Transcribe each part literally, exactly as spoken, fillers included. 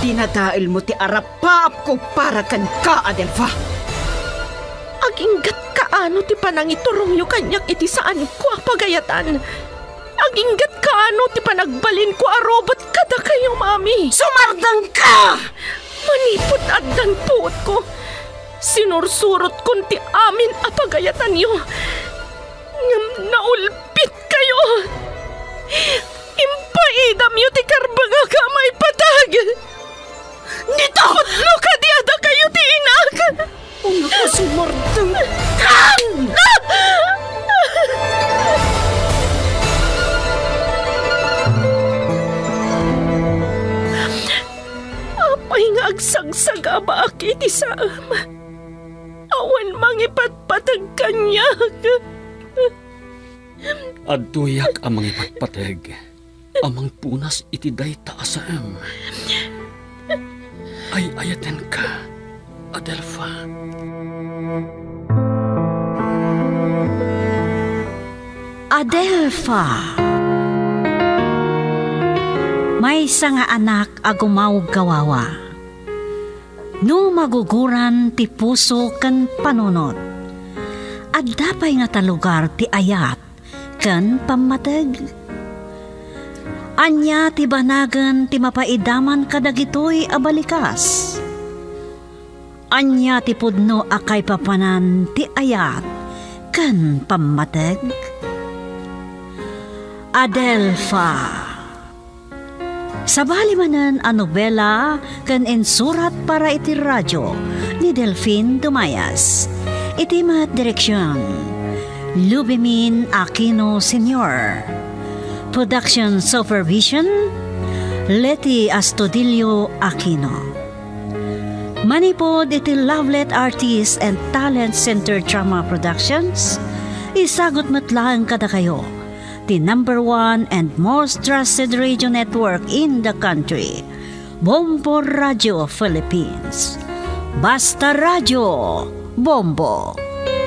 Dinadail mo ti arapap ko para kan ka, Adelfa. Aginggat kaano ti panangiturong yu kanyak iti saan ko pagayatan. Aginggat kaano ti panagbalin ko a robot kada kayo, mami. Sumardang ka! Manipot at dan puot ko. Sinursurot kun ti amin a pagayatan yu. Ngam naulpit kayo. Impaidam yu ti karbaga ka may patag. Nitahod lo ka di ada kayo ti inak. Una ko sumardang ka! Apay nga agsagsaga ba akit isaam. Awan mangipatpatag kanya. Aduyak amang ipatpatag. Amang punas iti day taasam. Ay ayaten ka, Adelfa. Adelfa. May isa nga anak agumaw gawawa. No maguguran ti puso kan panunot. At dapay nga talugar ti ayat kan pamatag. Anya ti banagan ti mapaidaman kadagitoy abalikas. Anya ti pudno akay papanan ti ayat kan pamatag. Adelfa. Sabali manan a nobela kan insurat para iti radyo ni Delfin Dumayas. Iti mat direksyon Lubimin Aquino Senior. Production Supervision Leti Astudillo Aquino. Manipod iti Lovelet Artists and Talent Center Drama Productions. Isagot matlaang kada kayo the number one and most trusted radio network in the country, Bombo Radio Philippines. Basta Radio Bombo.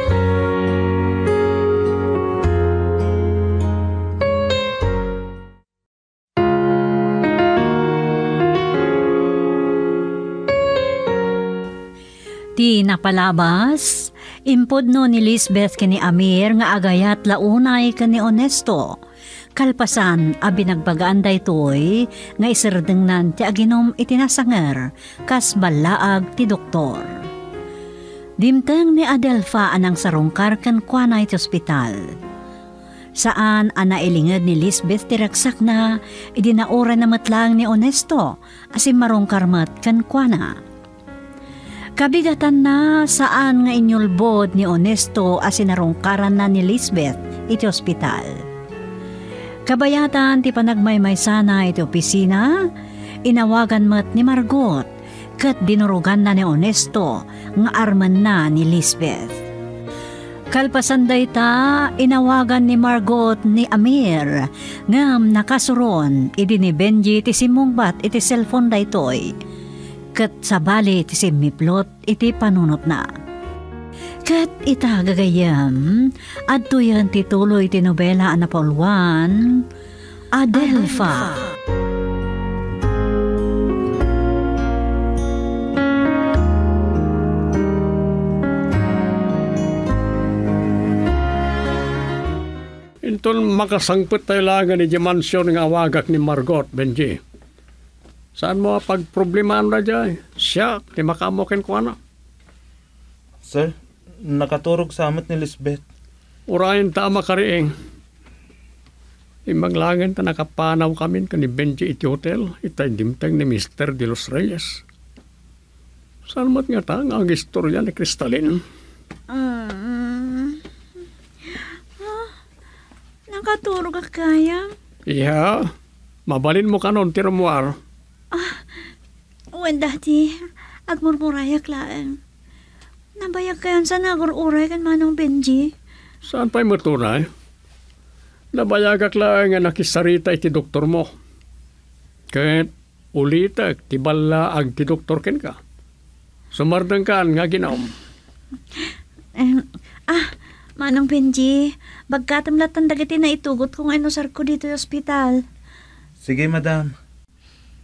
Ti napalabas, impod no ni Lisbeth kani Amir nga agayat launay kani Onesto. Kalpasan a binagbagaan daytoy nga iserdengnan ti aginom itinasanger kas balaag ti doktor. Dimteng ni Adelfa anang sarungkar kan kuanay ti ospital. Saan anailingad ni Lisbeth ti ragsak na idinaura na matlang ni Onesto asim marungkar mat kan kuana. Kabigatan na saan nga inyulbod ni Onesto as sinarungkaran na ni Lisbeth iti ospital. Kabayatan ti panagmaymay sana iti opisina, inawagan mat ni Margot kat dinurugan na ni Onesto nga arman na ni Lisbeth. Kalpasan dayta, inawagan ni Margot ni Amir ngam nakasuron idi ni Benji ti simungbat iti cellphone daytoy. Kat sabali ti simiplot iti panunot na. Kat ita gagayam, adto yan tituloy ti nobela na Pauluan, Adelfa. Intol makasangput tayo lang ni Dimansyon ng awagak ni Margot, Benji. Saan mo pagproblemahan na dyan? Siya, di makamokin ko na. Sir, nakaturog sa amat ni Lisbeth. Urayan tama ka rin. Imaglangan ta nakapanaw kami ka ni Benji iti hotel. Itay dimtang ni Mister De Los Reyes. Saan mo't nga ta ang istorya ni Kristalin? Mm. Oh, nakaturog ka kaya? Iya, mabalin mo ka noon tirmuar. Ah, wen dati, agmurmurayak laang. Nabayag kayan sa nagururay kan manong Benji. Saan pa'y matunay? Nabayagak lang nga nakisarita iti doktor mo. Kahit ulita, tibala ag ti doktor ken ka. Sumardang ka nga ginaom. Eh, ah, manong Benji, bagkatam latan dagiti na itugot kung ano sar ko dito sa ospital. Sige, madam.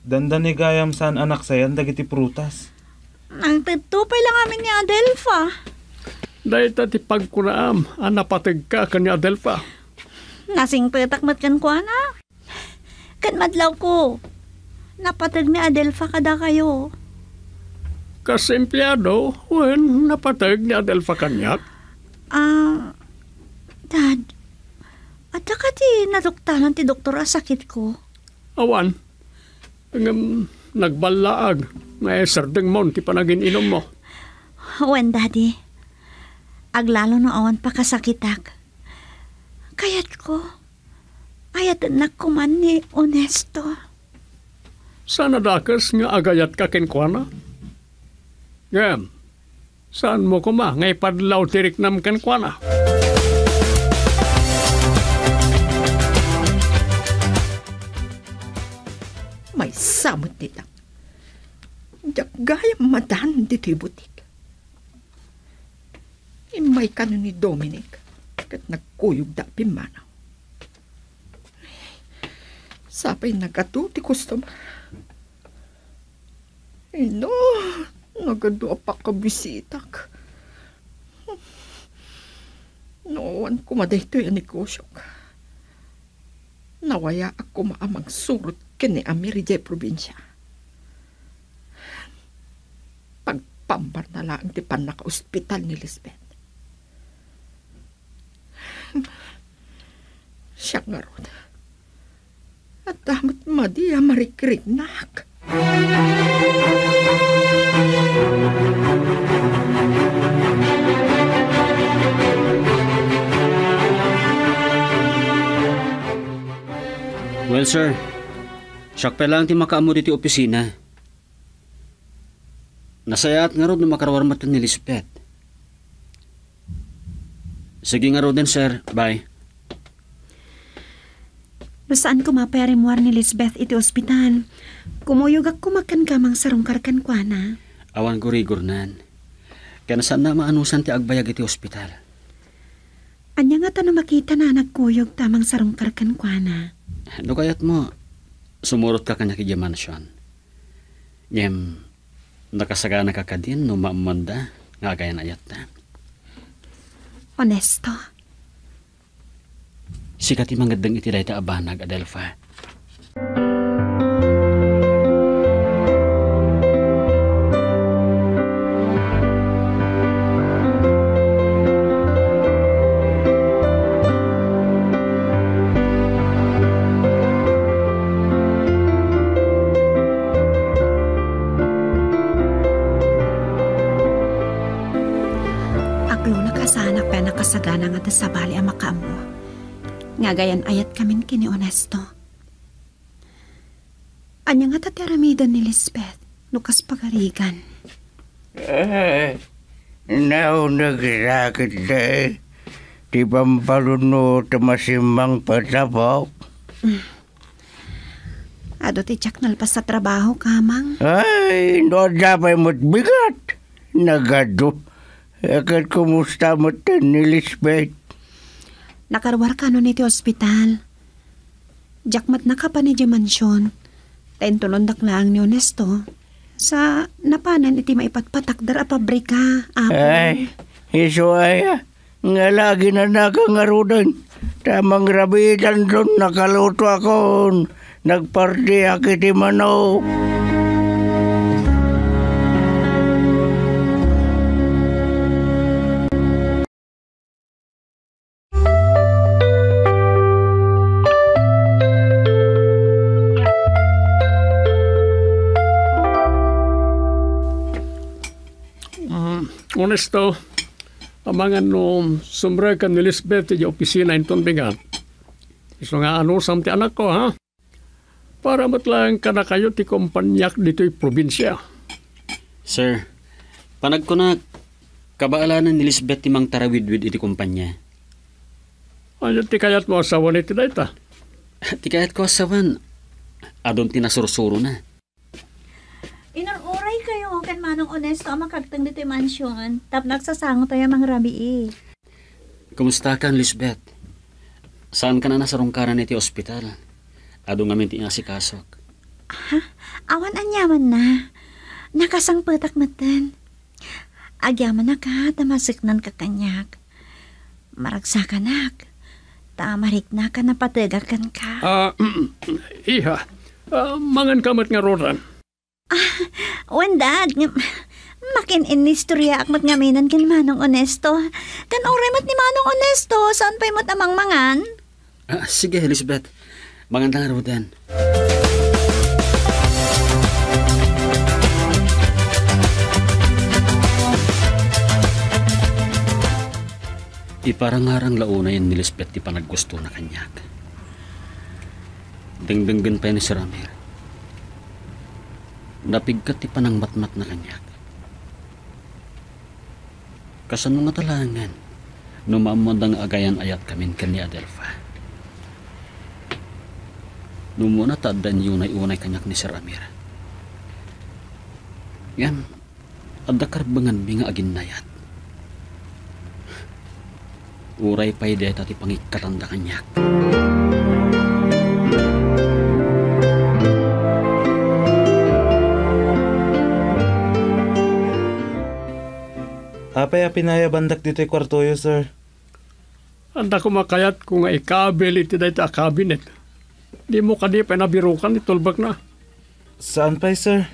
Dandan ni gayam saan anak sayan dagiti prutas. Ang tutupay lang amin ni Adelfa. Dahil tati pagkunaam, ang napatag ka kanya Adelfa. Nasing petakmat kan ko, ana. Kan madlaw ko. Napatag ni Adelfa kada kayo. Kasi empleyado, when napatag ni Adelfa kanyak. Ah, Dad, at saka ti nadoktaran ti doktor ang sakit ko. Awan, ang um, nagbalaag, may sardeng mon ti panagin inom mo. Wen, Daddy, aglalo no awan pa kasakitak. Kayat ko, ayat anak ko man ni Onesto. Sana dakas nga agayat ka kenkwana? Ngam, saan mo kuma ngay padlaw tirik nam kenkwana? May samot nila. Jak gaya madahan dito butik. Imay ka ni Dominic kat nagkuyog da pimanaw. Sapay nagatuti customer. Ino, nagadua pa ka bisitak. Noon kumaday to yung negosyo ka. Nawaya ako maamang surot kini Amirije probinsya. Pagpambar na lang di pa naka-ospital ni Lisbeth. Siya nga ron. At damat madiya marikrinak. Well, sir, siyak pa lang ti makaamo diti opisina. Nasayat nga ron na makarawar matan ni Lisbeth. Sige nga ron din, sir. Bye. Saan ko mapayarimuar ni Lisbeth iti ospital? Kumuyog ako makan kamang sarungkar kan kwa na. Awan ko rigor nan. Kaya saan na maanusan ti agbayag iti ospital? Anya nga ta na makita na nagkuyog tamang sarungkar kan kwa na. No kayat mo, sumurot ka kanya kaya mansyon. Nyem, nakasagana ka ka din no maamanda nga kaya ayat na. Onesto. Sikat imangadang iti dahi ta abanag, Adelfa. Aglo na kasana pa nakasagana nga sa bali ang makaamo. Nga gayan ayat kamin kini Onesto. Anya nga tatiramidan ni Lisbeth, nukas pagarigan. Eh, now nagsakit na eh. Di pampaluno tamasimbang patapok. Mm. Ado ti tsak nalpas sa trabaho kamang. Ay, no dapat mo't bigat. Nagado. Akat kumusta mo ni Lisbeth? Nakarwar ka nun iti ospital. Jakmat na ka pa ni di mansyon. Tayin tulondak lang ni Onesto. Sa napanan iti maipatpatakdar a pabrika. Apo. Ay, iso ay, nga lagi na nakangarudan. Tamang rabitan doon nakaluto ako. Nagparti akiti manok. Onesto, amangan no sumre ka ni Lisbeth di opisina inton bigat. Iso nga ano samti anak ko, ha? Para matlang ka na kayo ti kompanyak dito'y probinsya. Sir, panag ko na kabaalanan ni Lisbeth timang tarawid-wid iti kumpanya. Ayun ti kayat mo asawa ni Tidayta. Ti kayat ko asawan, adon tinasursuro na. Inururay kayo kan manong Onesto ang makagtang dito yung mansyon. Tap nagsasango tayo mga rabi eh. Kumusta ka, Lisbeth? Saan ka na nasarungkaran iti ospital? Ado nga minti nga si Kasok. Awan anyaman na. Nakasangpetak matan. Agyaman na ka, tamasiknan ka kanyak. Maragsa ka nak. Tamarik na ka na patagakan ka. Ah, iha, ah, mangan kamat nga roran. Ah, wandad. Makin inistorya ak mat ngaminan kin Manong Onesto. Kan oremat ni Manong Onesto, saan pa'y mat amang mangan? Ah, sige, Elizabeth. Magandang araw din. Iparangarang launa yan ni Lisbeth di panaggusto na kanyak. Dengdenggan pa yan ni Sir Amir. Napigkat ti panang matmat na kanyak. Kasano nga talangan, numamandang agayan ayat kamin kan ni Adelfa. Numuna taadan yunay-unay kanyak ni Sir Amir. Yan, adda karbangan mi nga aginayat. Uray pa'y de tati pangikatanda kanyak. Apay apinaya bandak dito'y kwartoyo, sir. Anda ko makayat kung nga ikabil iti dahi ta kabinet. Di mo kadi pa nabirukan, itulbag na. Saan pa'y, sir?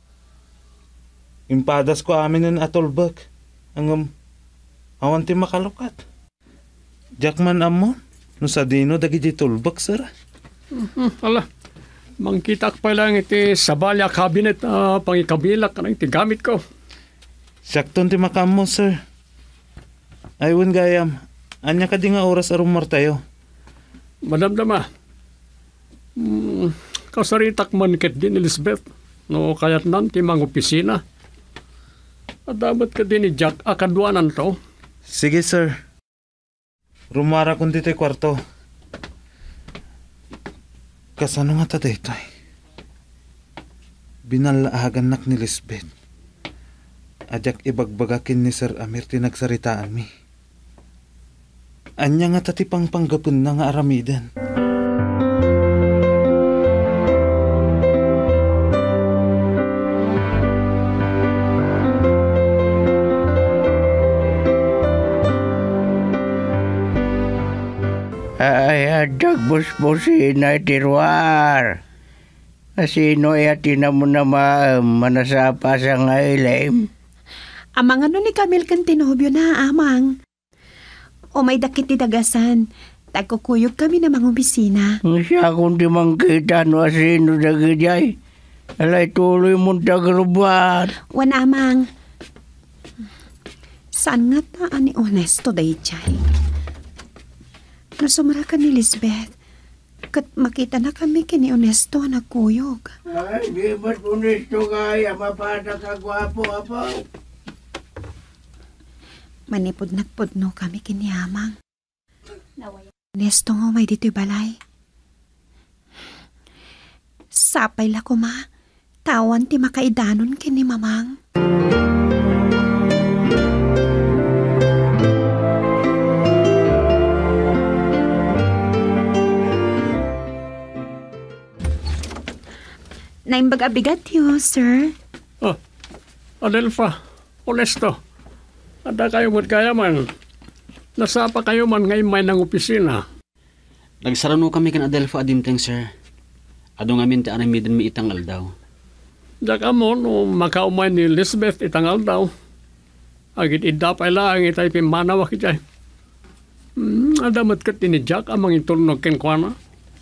Impadas ko amin ng atulbag. Ang um, awan ti makalukat. Jakman amon, no sa dino dagi di tulbag, sir. Hmm, ala, mangkitak pa lang iti sabalya kabinet na uh, pangikabilak ka na iti gamit ko. Sakton ti makamo, sir. Aywan gayam, anya ka di nga oras arumar tayo. Madamdama, hmm, kasaritak man ket din Elizabeth, no kayat nan ti mang opisina. At dapat ka din ni Jack akadwanan to. Sige, sir. Rumara kundi to'y kwarto. Kasano nga ta daytoy? Binalaagan nak ni Lisbeth. Adyak ibagbagakin ni Sir Amir tinagsaritaan mi. Anya nga tati pang panggapun na nga aramidan. Ay, adag bus-busin na itirwar. Asino yatin na mo na ma, manasapa sa ngailim. Amang ano ni Camille kan tinobyo na, amang. O may dakit ti dagasan. Tagkukuyog kami na mga opisina. Siya kung di mangkita no asino dagijay. Alay tuloy mong tagrubat. Wan amang. Saan nga ta ani Onesto day chay? Nasumara ka ni Lisbeth. Kat makita na kami kini Onesto nagkuyog. Ay, di ba't Onesto kaya mapata ka gwapo, apaw? Manipod nagpudno kami kini amang. Onesto nga may dito'y balay. Sapay la ko ma. Tawan ti makaidanon kini mamang. Naimbag abigat yo, sir. Oh, Adelfa, Onesto. Ada kayo mo't kaya man. Nasapa kayo man ngayon may ng opisina. Nagsarano kami kan Adelfa adimteng, sir. Ado nga min ti anay midin mi itangal daw. Diyak amo, no makaumay ni Elizabeth itangal daw. Agit idapay lang itay pimanawak itay. Hmm, adamat kat ni Jack amang itulnog kenkwana.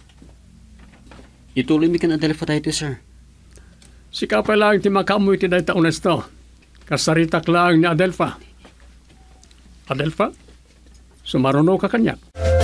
Ituloy mi kan Adelfa tayo, sir. Sikapay lang ti makamu iti dahi ta Onesto. Kasaritak lang ni Adelfa. Adelfa, sumaruno ka kanya.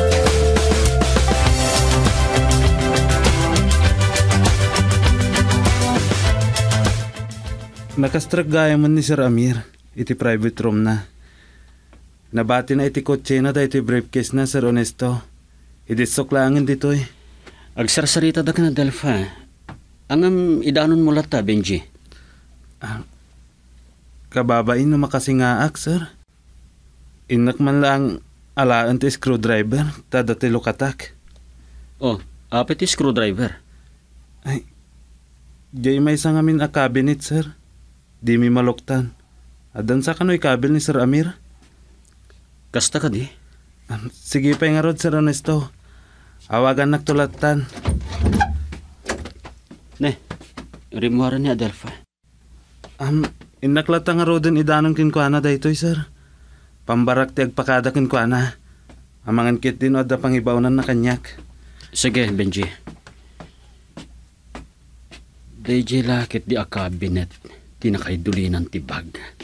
Nakastrag gaya man ni Sir Amir. Iti private room na. Nabati na iti kotse na tayo iti briefcase na, Sir Onesto. Idisok langin dito eh. Agsarsarita da ka na, Adelfa. Angam idanon mo lata, Benji. Ah, kababain na makasingaak, sir. Inak man lang alaan ti screwdriver, tada ti lukatak. Oh, apet ti screwdriver. Ay, Jay may isang amin a cabinet, sir. Di mi maluktan. Adan sa kano'y kabil ni Sir Amir? Kasta ka di? Um, sige pa nga rod, Sir Ernesto. Awagan nagtulatan. Ne, rimuharan ni Adelfa. Um, inaklata nga rodin idanong kinkwana daytoy, sir. Pambarak ti agpakada kinkwana. Amangan kit din o da pangibawnan na kanyak. Sige, Benji. D J lakit di a cabinet, tinakaiduli ng tibag.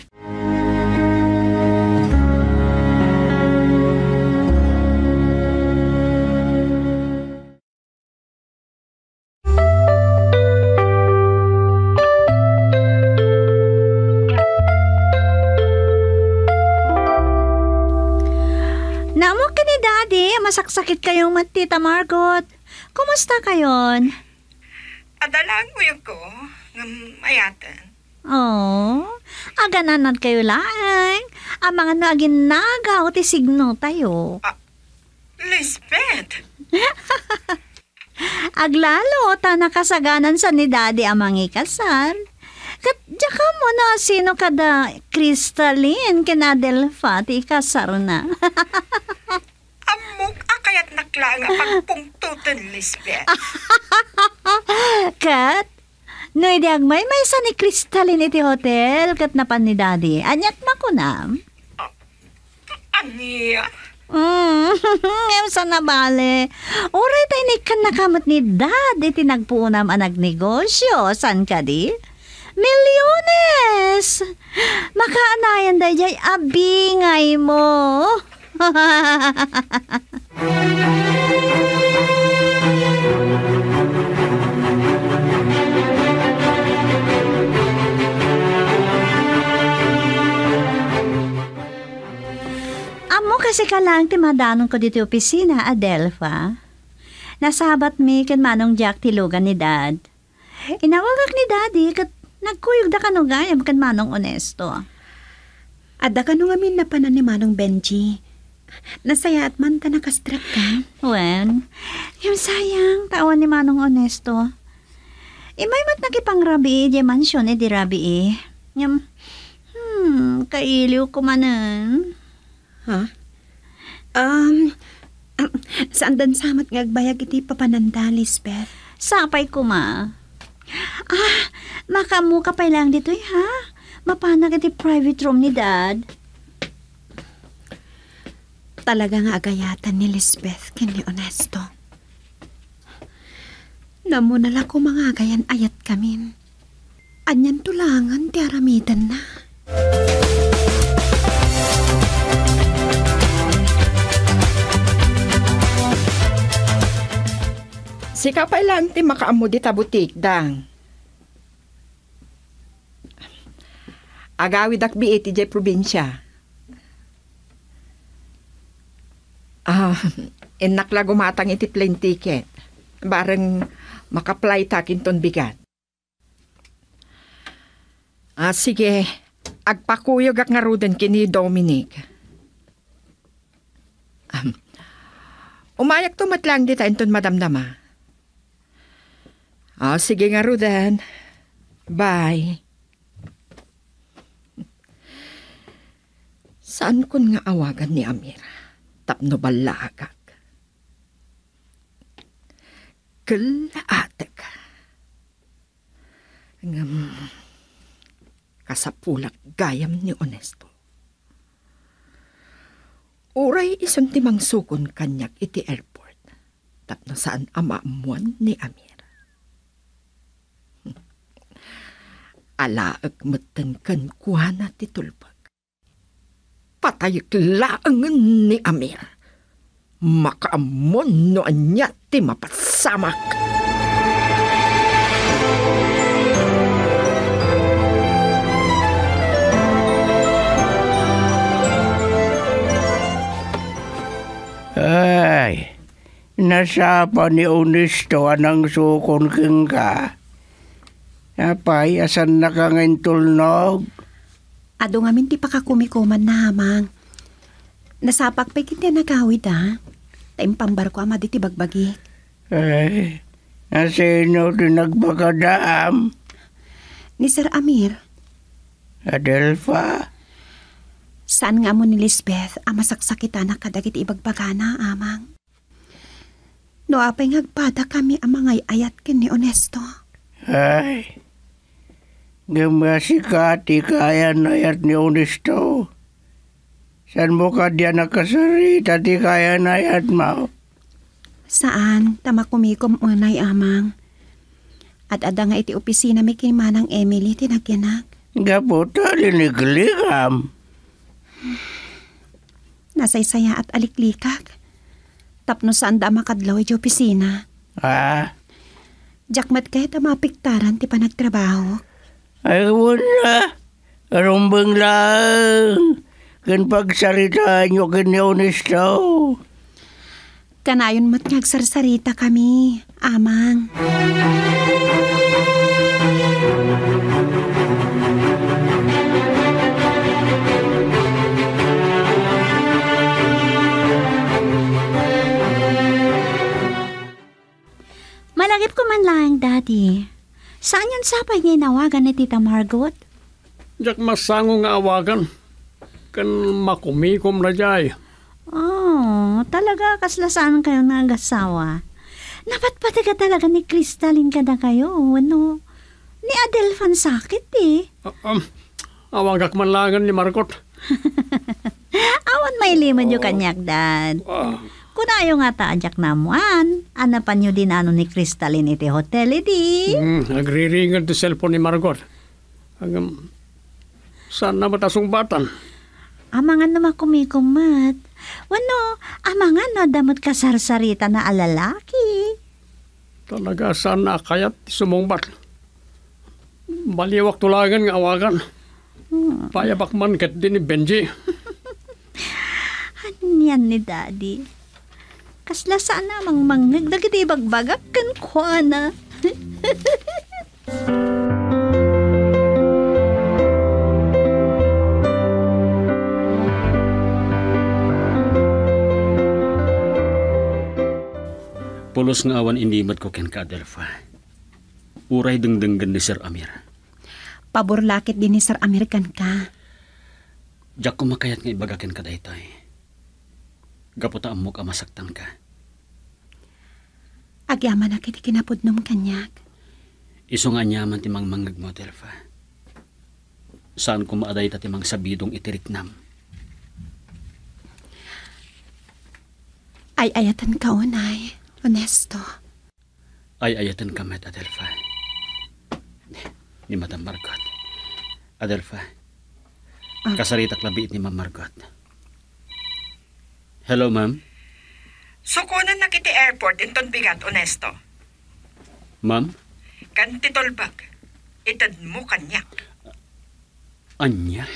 Namo ka ni Daddy, masaksakit kayong matita Margot. Kumusta kayon? Adalaan mo yung ko, ng mayatan. Oh, agananan kayo lang. Ang mga naging nagaw ti signo tayo. Ah, Lisbeth! Aglalo ta nakasaganan sa ni Daddy ang mga ikasal. Kat ka mo na sino kada Crystalline kinadelfa ti ikasar na. Amok akayat nakla nga pagpungtutan, Lisbeth. Kat, no idagmay may sa ni Crystalline iti hotel kat napan ni Daddy. Anyat makunam. Aniya? Hmm, ngayon sa nabale. Oray tayo ni kan nakamot ni Dad iti nagpuunam ang nagnegosyo. San ka di? Milyones! Makaanayan dahi jay abingay mo. Amo kasi ka lang ti madanon ko dito opisina, Adelfa. Nasabat mi kan manong Jack tilugan ni Dad. Inawagak ni Daddy kat nagkuyog da kanugayam kan manong Onesto. Adda ka nung amin na panan ni Manong Benji. Nasaya at man ta nakastrap ka. Wen, yung sayang tawan ni manong Onesto. Imay mat nakipangrabi di mansyon eh di rabi eh. Yung, hmm, kailiw ko manan. Ha? Um, um saan dan samat ngagbayag iti papananda, Lisbeth? Sapay ko ma. Ah, makamu ka pa lang dito eh, ha? Mapanag iti private room ni Dad. Talaga nga agayatan ni Lisbeth kini Onesto. Namunala ko mga agayan ayat kamin. Anyan tulangan ti aramidan na. Sika pa ilan ti makaamo di tabutik, dang. Agawid akbi iti jay probinsya. Ah, inakla gumatang iti plane ticket. Bareng makaplay takin ton bigat. Ah, sige. Agpakuyog ak nga ruden kini Dominic. Um, umayak tumat lang dita inton madamdama. Ah, sige nga ruden. Bye. Saan kun nga awagan ni Amira? Tapno balagag. Kalaatek. Ngam kasapulak gayam ni Onesto. Uray ison timang sukon kanyak iti airport. Tapno saan amaamuan ni Amira. Alaag matan kan kuhana ti tulpag. Patayik laangan ni Amir. Makaamon no anya ti mapasamak. Ay, nasapa ni Onesto anang sukon keng ka. Apay, asan na ka ngayon tulnog? Ado ngamin ti pakakumikuman na hamang. Nasapak pa kinti nagawid ha. Taim pambar ko ama di ti bagbagi. Ay, Sino din nagpakadaam? Ni Sir Amir. Adelfa? Saan nga mo ni Lisbeth ang masaksakita na kadagit ibagbagana, amang? No apay ngagpada kami ang mga ayat ken ni Onesto. Ay, gamasikati kaya na ayat ni Onesto. Saan mo ka diyan nakasarita ti kaya na ayat mo? Saan? Tama kumikom unay, amang. At ada nga iti opisina may kimanang Emily tinagyanak. Gaputa linig-ligam. Nasaysaya at aliklikak. Tapno saan da makadlaw iti opisina. Ah? Jakmat kayo ta mapiktaran ti panagtrabaho. Ay wala. Arumbang lang. Kan pagsaritaan nyo kan ni Onesto. Kanayon mat ngagsarsarita kami, amang. Malagip ko man lang, Daddy. Saan yan sapay nginawagan ni Tita Margot? Jak masango nga awagan. Kan makumikom na jay. Oh, talaga kaslasaan kayo ng agasawa. Napat pati ka talaga ni Crystalline kada kayo, ano? Ni Adelfan sakit eh. Uh, um, awagak man langan ni Margot. Awan may liman yung kanyak, Dad. Uh, Kung ayo nga taajak namuan, anapan nyo din ano ni Crystalline iti hotel, iti. mm, nagriringan ti cellphone ni Margot. Agam, saan na batasong batan? Amangan na makumikumat. Wano, amangan no damot kasarsarita na alalaki. Talaga saan na kayat sumungbat. Baliwak tulagan nga awagan. Hmm. Payabak man kat din ni Benji. Yan ni Daddy. Kasla saan namang mangnagdag iti bagbagak kan kwa na. Pulos nga awan inimat ko ken ka, Adelfa. Uray dengdenggan ni Sir Amir. Pabor lakit din ni Sir Amir kan ka. Diyak ko makayat nga ibagakin ka daytay. Gaputa mo ka masaktan ka. Agyaman na kiti kinapudnom kanyak. Iso nga nyaman timang mangag mo, Adelfa. Saan ko maaday ta timang sabidong itiriknam? Ay ayatan ka unay, Onesto. Ay ayatan ka met, Adelfa. Ni Madam Margot. Adelfa. Ah. Kasaritak labiit ni Ma'am Margot. Hello, ma'am. Sukunan na kiti airport inton bigat, Onesto. Ma'am? Kan titolbag. Itad mo kanyak. Anya?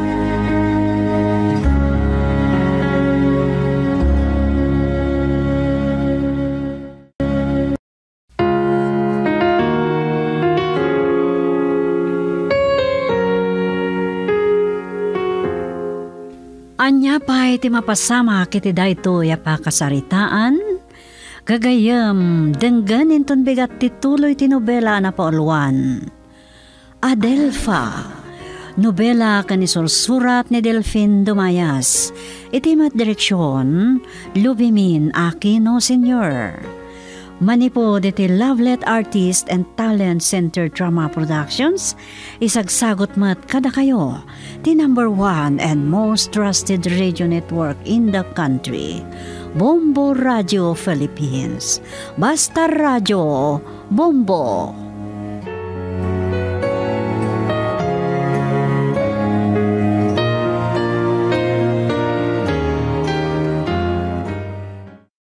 Anya pa iti mapasama kiti dayto ya pakasaritaan. Gagayam, denggan inton bigat tituloy ti nobela na pauluan. Adelfa, nobela kanisursurat ni Delfin Dumayas. Iti mat direksyon, Lubimin Aquino Senior Manipod iti Lovelet Artist and Talent Center Drama Productions, isagsagot mat kada kayo, the number one and most trusted radio network in the country, Bombo Radio Philippines. Basta Radio, Bombo!